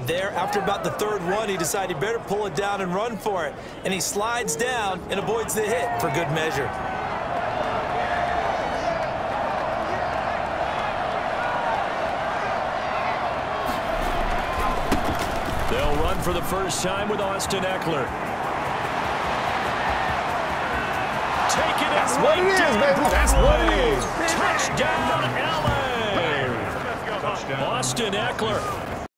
There, after about the third one, he decided he better pull it down and run for it. And he slides down and avoids the hit for good measure. They'll run for the first time with Austin Eckler. Take it. That's what it is, baby. That's what it is. Touchdown, LA. Austin Eckler